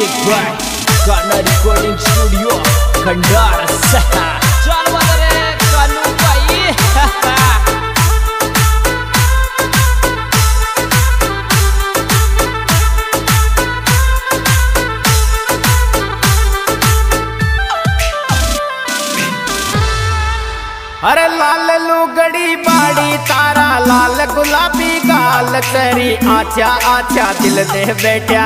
Music by Gaana recording studio Khandar सहा। चल बदरे कानू भाई। अरे लाल लुगड़ी बाड़ी तारा लाल गुलाबी गाल तेरी आचा आचा दिल दे बैठा।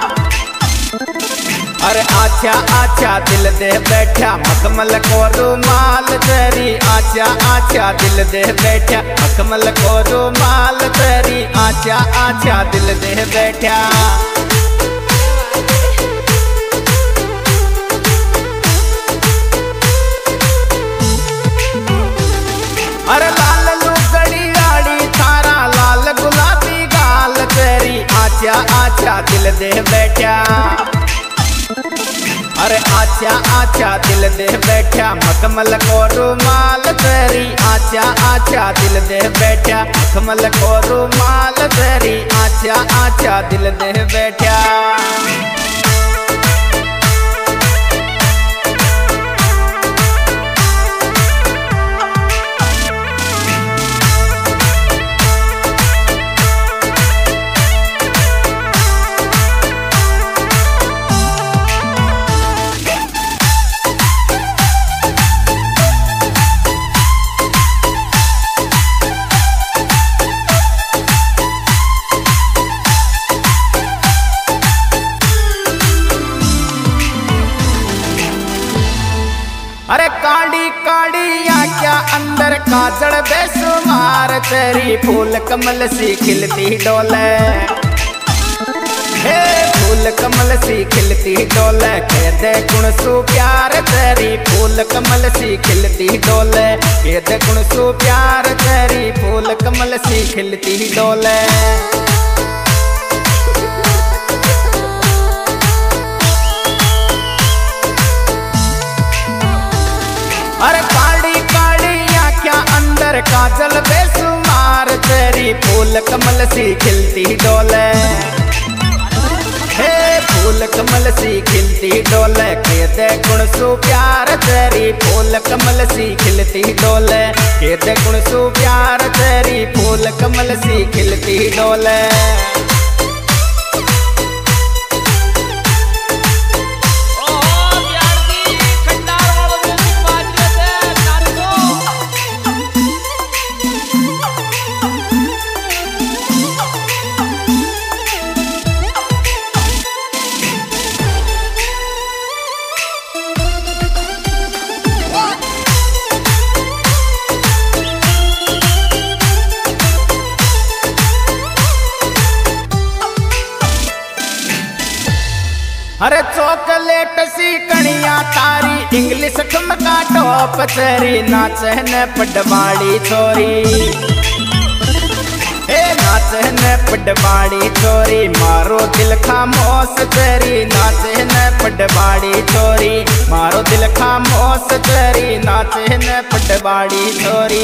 अरे आचा आचा दिल दे बैठा मखमल को रुमाल तेरी आचा आचा दिल दे बैठा मखमल को रुमाल तेरी आचा आचा दिल दे बैठा। अरे लाल लुगड़ी गाड़ी थारा लाल गुलाबी गाल तेरी आचा आचा दिल दे बैठा। अरे आचा आचा दिल दे बैठा मखमल को रुमाल तेरी आचा आचा दिल दे बैठा मखमल को रुमाल तेरी आचा आचा दिल दे बैठा। अरे काड़ी काड़ी या क्या अंदर काजड़ बेसुमार तेरी फूल कमल सी खिलती डोले। हे फूल कमल सी खिलती डोले कह दे गुण सु प्यार तेरी फूल कमल सी खिलती डोले कह दे गुण सु प्यार तेरी फूल कमल सी खिलती डोले। अरे काड़ी काड़ी या क्या अंदर काजल बेसुमार तेरी फूल कमल सी खिलती डोले। हे फूल कमल सी खिलती डोले कह दे गुण सु प्यार तेरी फूल कमल सी खिलती डोले कह दे गुण सु प्यार तेरी फूल कमल सी खिलती डोले। अरे चॉकलेट सी कणिया तारी इंग्लिश ठुमका टॉप तेरी नाचन पडवाड़ी छोरी। हे नाचन पडवाड़ी छोरी मारो दिल खामोश तेरी नाचन पडवाड़ी छोरी मारो दिल खामोश तेरी नाचन पडवाड़ी छोरी।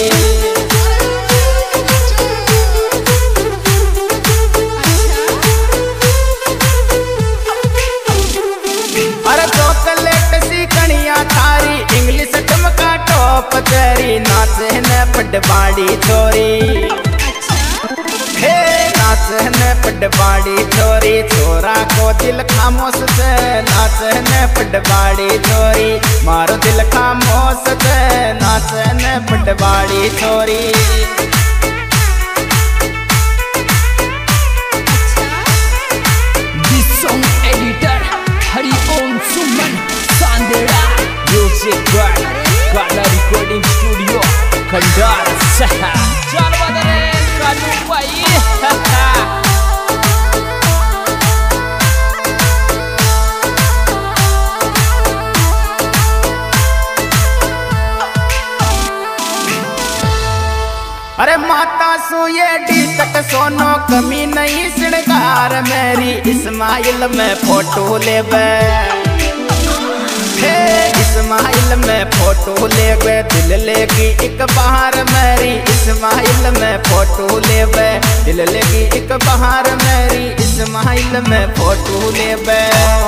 अरे चॉकलेट सी कणिया थारी इंग्लिश ठुमका टॉप तेरी नाचन पडवाड़ी छोरी। हे नाचन पडवाड़ी छोरी छोरा को दिल खामोश से नाचन पडवाड़ी छोरी मारो दिल खामोश से नाचन पडवाड़ी छोरी। Music by Gaana recording studio Khandar सहा। चल बदरे कानू भाई। अरे माता सुये डी तक सोनो कमी नहीं श्रृंगार मेरी इस्माइल में फोटो ले बे। इस्माइल में फोटो लेवे दिल लेगी एक बाहर मेरी इस्माइल में फोटो लेवे दिल लेगी एक बाहर मेरी। इस्माइल में फोटो लेबे।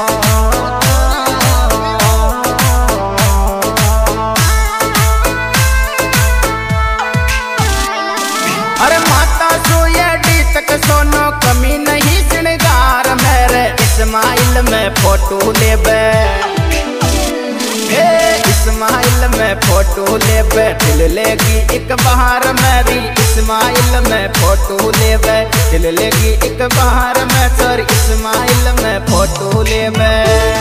अरे माता सोयडी तक सोनो कमी नहीं श्रृंगार मेरे इस्माइल में फोटो लेबे। इस्माइल में फोटो लेबे दिल लेगी एक बाहर मेरी इस्माइल में फोटो लेबे दिल लेगी एक बाहर में सर इस्माइल में फोटो लेबे।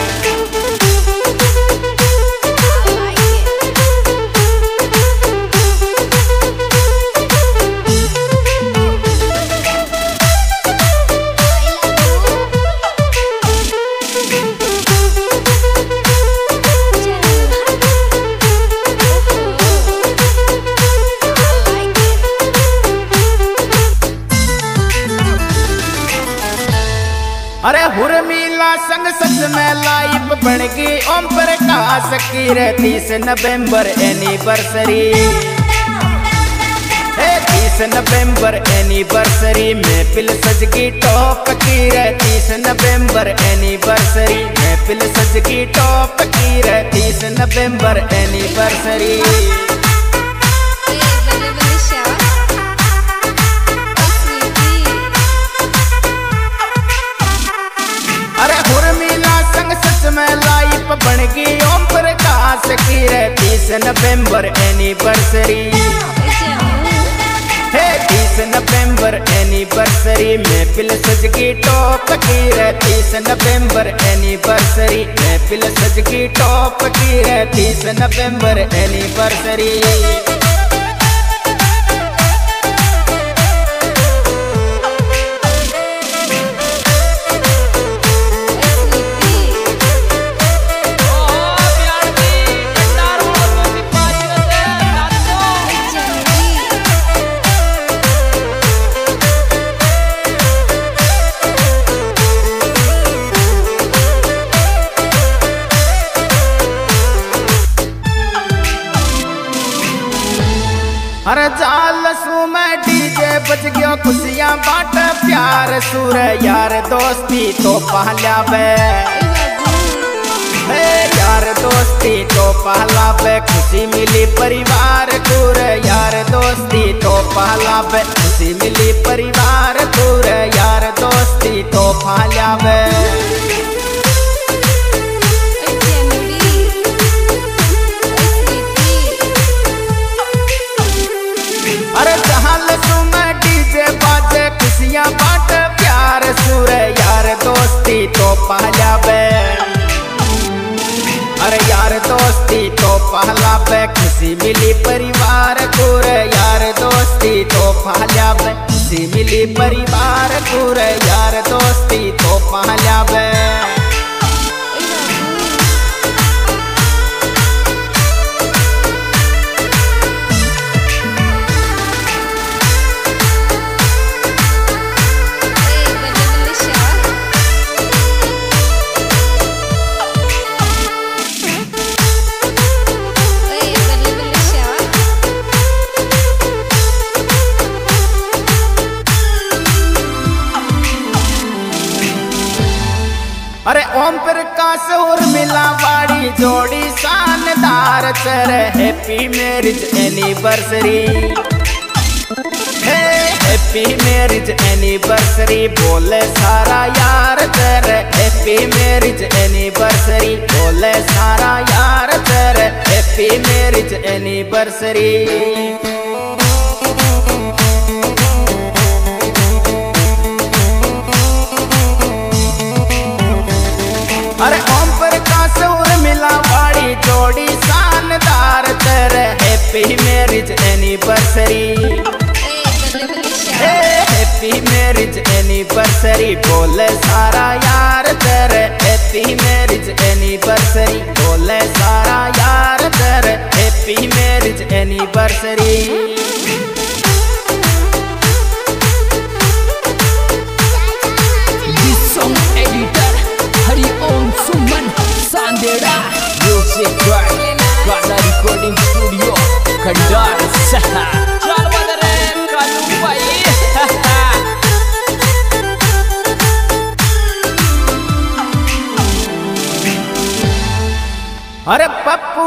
अरे हुरमीला संग सच में लाइव बन गई ओम प्रकाश की 30 नवंबर एनिवर्सरी। 30 नवंबर एनिवर्सरी में पिल सजगी टॉप की 30 नवंबर एनिवर्सरी में पिल सजगी टॉप की 30 नवंबर एनिवर्सरी। में लाइफ बन गई ओम प्रकाश की 30 नवंबर एनिवर्सरी। 30 नवंबर एनिवर्सरी में पिल सजगी टॉप की 30 नवंबर एनिवर्सरी में पिल सजगी टॉप की 30 नवंबर एनिवर्सरी। अरे जाल सू में डीजे बज गयो खुशियां बाट प्यार सुर यार दोस्ती तो पहला बे। यार दोस्ती तो पहला बे खुशी मिली परिवार दूर यार दोस्ती तो पहला बे खुशी मिली परिवार दूर यार दोस्ती तो पहला बे। अरे जहाल सुमे डीजे बाजे खुशियां बाट प्यार सुर यार दोस्ती तो पहला बे। अरे यार दोस्ती तो पहला बे खुशी मिली परिवार दूर यार दोस्ती तो पहला बे खुशी मिली परिवार दूर यार दोस्ती तो पहला बे। अरे ओम प्रकाश और मिला बाड़ी जोड़ी शानदार चर happy marriage anniversary. Happy marriage anniversary बोले सारा यार चर हैप्पी मैरिज एनिवर्सरी बोले सारा यार चर हैप्पी मैरिज एनिवर्सरी। अरे ओम प्रकाश और मिला बाड़ी जोड़ी शानदार तर happy marriage anniversary. Happy marriage anniversary बोले सारा यार तर हैप्पी मैरिज एनिवर्सरी बोले सारा यार तर happy marriage anniversary. Karena recording studio Kendal Saha. Jual badare kalu bayi.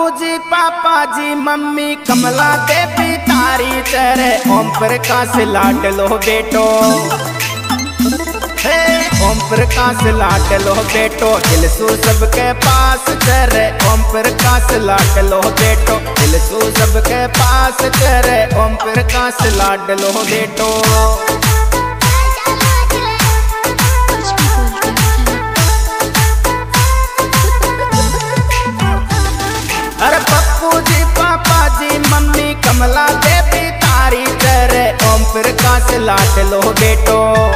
Pappu ji पापा जी मम्मी कमला देवी तारी तेरे ओम प्रकाश लाडलो बेटो। हे ओम प्रकाश लाडलो बेटो दिल सू सबके पास तेरे ओम प्रकाश लाडलो बेटो दिल सू सबके पास तेरे ओम प्रकाश लाडलो बेटो। अरे पप्पू जी पापा जी मम्मी कमला देवी तारी तेरे ओम प्रकाश लाडलो बेटो।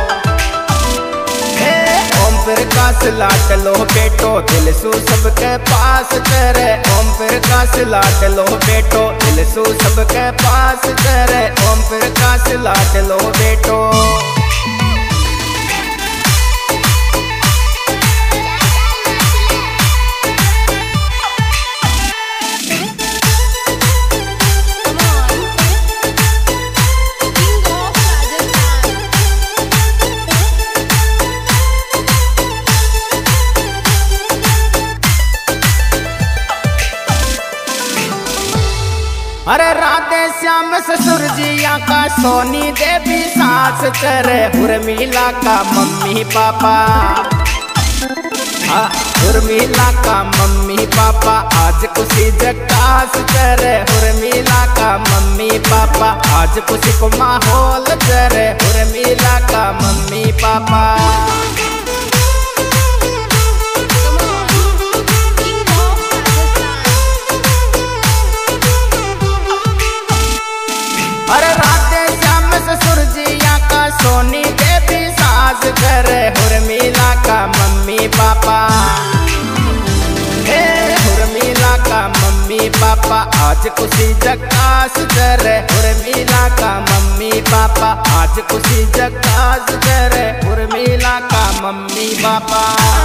हे ओम प्रकाश लाडलो बेटो दिल सू सबके पास तेरे ओम प्रकाश लाडलो बेटो दिल सू सबके पास तेरे ओम प्रकाश लाडलो बेटो। अरे राधे श्याम ससुर जिया का सोनी देवी सास तेरे उर्मिला का मम्मी पापा। उर्मिला का मम्मी पापा आज खुशी जकास तेरे उर्मिला का मम्मी पापा आज खुशी को माहौल तेरे उर्मिला का मम्मी पापा। अरे राधे श्याम ससुर जिया का सोनी देवी सास करे उर्मिला का मम्मी पापा। हे उर्मिला का मम्मी पापा आज खुशी जकास करे उर्मिला का मम्मी पापा आज खुशी जकास करे उर्मिला का मम्मी पापा।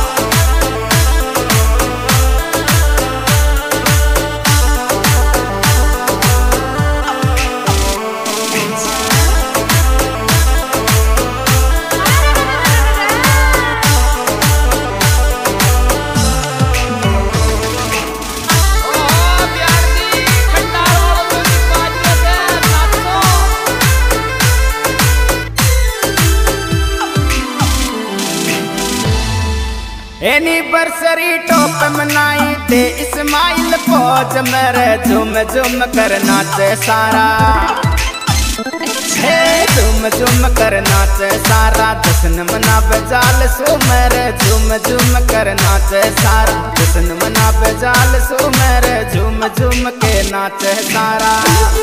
एनिवर्सरी टॉप मनाई दे इस्माइल फौज मेरे झुम झुम कर नाचे सारा। हे झुम झुम कर नाचे सारा जश्न मनावे जाल सो मेरे झुम झुम कर नाचे सारा जश्न मनावे जाल सो मेरे झुम झुम के नाचे सारा।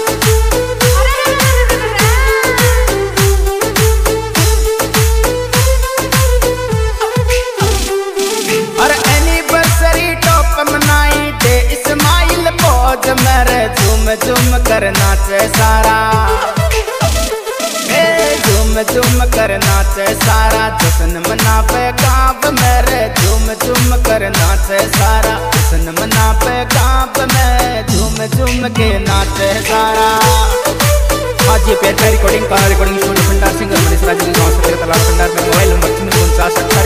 मनाई दे इस्माइल फौज मेरे झूम झूम कर नाचे सारा। झूम झूम कर नाचे सारा जश्न मनावे गाँव मेरे झूम झूम कर नाचे सारा जश्न मनावे गाँव में झूम झूम के नाचे सारा। आज ये प्यार का रिकॉर्डिंग स्टूडियो भंडार सिंगर मनीष राज गाँव से तालाब भंडार में मोबाइल नंबर 359